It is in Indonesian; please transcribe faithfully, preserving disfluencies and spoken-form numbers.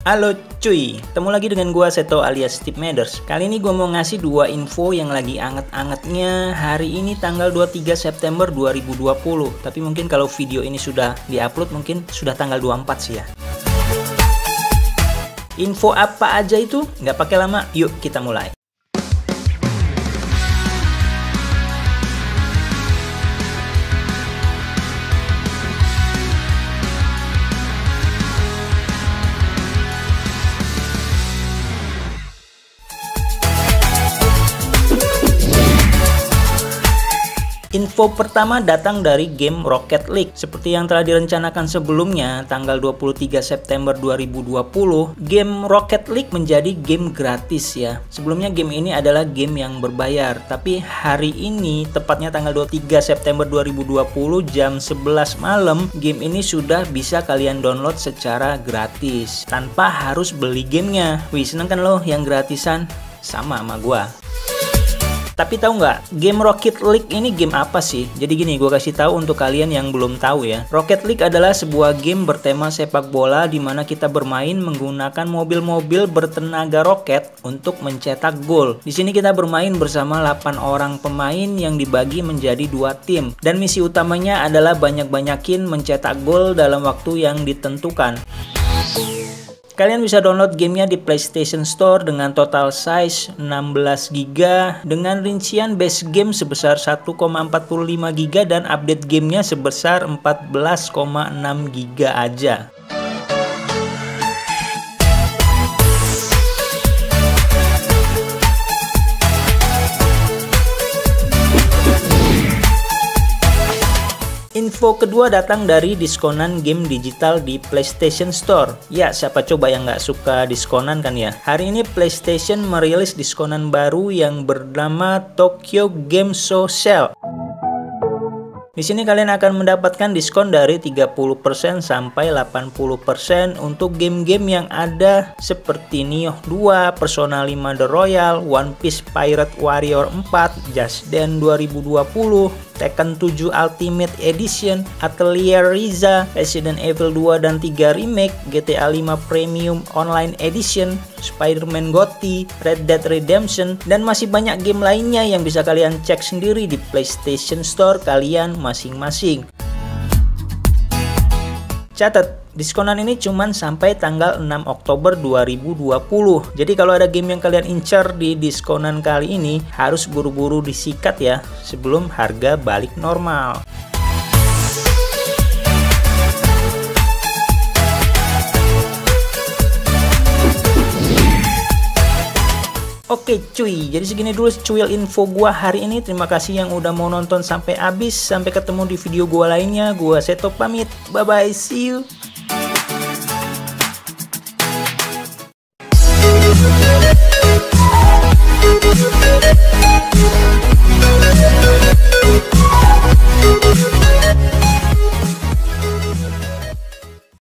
Halo cuy, ketemu lagi dengan gua Seto alias Steve Mathers. Kali ini gua mau ngasih dua info yang lagi anget-angetnya hari ini tanggal dua puluh tiga September dua ribu dua puluh. Tapi mungkin kalau video ini sudah diupload mungkin sudah tanggal dua puluh empat sih ya. Info apa aja itu? Nggak pakai lama, yuk kita mulai. Info pertama datang dari game Rocket League. Seperti yang telah direncanakan sebelumnya, tanggal dua puluh tiga September dua ribu dua puluh, game Rocket League menjadi game gratis ya. Sebelumnya game ini adalah game yang berbayar, tapi hari ini, tepatnya tanggal dua puluh tiga September dua ribu dua puluh jam sebelas malam, game ini sudah bisa kalian download secara gratis, tanpa harus beli gamenya. Wih, seneng kan lo yang gratisan? Sama sama gua. Tapi tahu nggak, game Rocket League ini game apa sih? Jadi gini, gue kasih tahu untuk kalian yang belum tahu ya. Rocket League adalah sebuah game bertema sepak bola di mana kita bermain menggunakan mobil-mobil bertenaga roket untuk mencetak gol. Di sini kita bermain bersama delapan orang pemain yang dibagi menjadi dua tim. Dan misi utamanya adalah banyak-banyakin mencetak gol dalam waktu yang ditentukan. Kalian bisa download gamenya di PlayStation Store dengan total size enam belas giga dengan rincian base game sebesar satu koma empat lima giga dan update gamenya sebesar empat belas koma enam giga aja. Info kedua datang dari diskonan game digital di PlayStation Store. Ya, siapa coba yang nggak suka diskonan kan ya? Hari ini PlayStation merilis diskonan baru yang bernama Tokyo Game Show Sale. Di sini kalian akan mendapatkan diskon dari tiga puluh persen sampai delapan puluh persen untuk game-game yang ada seperti Nioh dua, Persona lima The Royal, One Piece Pirate Warrior empat, Just Dance dua ribu dua puluh, Tekken tujuh Ultimate Edition, Atelier Ryza, Resident Evil dua dan tiga Remake, G T A lima Premium Online Edition, Spider-Man Gotti, Red Dead Redemption, dan masih banyak game lainnya yang bisa kalian cek sendiri di PlayStation Store kalian masing-masing. Catat, diskonan ini cuma sampai tanggal enam Oktober dua ribu dua puluh. Jadi kalau ada game yang kalian incar di diskonan kali ini, harus buru-buru disikat ya, sebelum harga balik normal. Oke cuy, jadi segini dulu cuil info gua hari ini. Terima kasih yang udah mau nonton sampai habis. Sampai ketemu di video gua lainnya. Gua Seto pamit. Bye bye, see you.